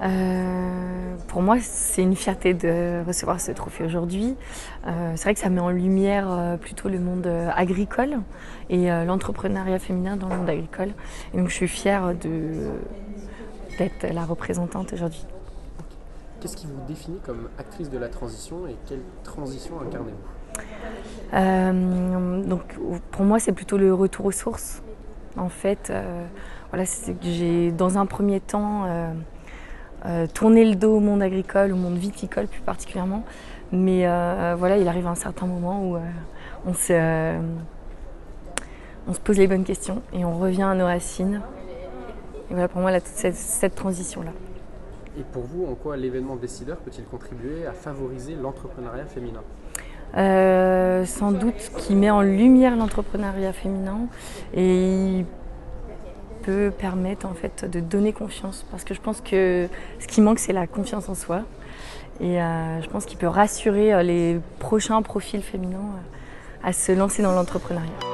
Pour moi, c'est une fierté de recevoir ce trophée aujourd'hui. C'est vrai que ça met en lumière plutôt le monde agricole et l'entrepreneuriat féminin dans le monde agricole. Et donc je suis fière d'être la représentante aujourd'hui. Qu'est-ce qui vous définit comme actrice de la transition et quelle transition incarnez-vous? Donc pour moi, c'est plutôt le retour aux sources. En fait, voilà, c'est que j'ai dans un premier temps tourné le dos au monde agricole, au monde viticole plus particulièrement. Mais voilà, il arrive un certain moment où on se pose les bonnes questions et on revient à nos racines. Et voilà pour moi toute cette transition-là. Et pour vous, en quoi l'événement Décideur peut-il contribuer à favoriser l'entrepreneuriat féminin? Sans doute qu'il met en lumière l'entrepreneuriat féminin et il peut permettre en fait de donner confiance, parce que je pense que ce qui manque, c'est la confiance en soi, et je pense qu'il peut rassurer les prochains profils féminins à se lancer dans l'entrepreneuriat.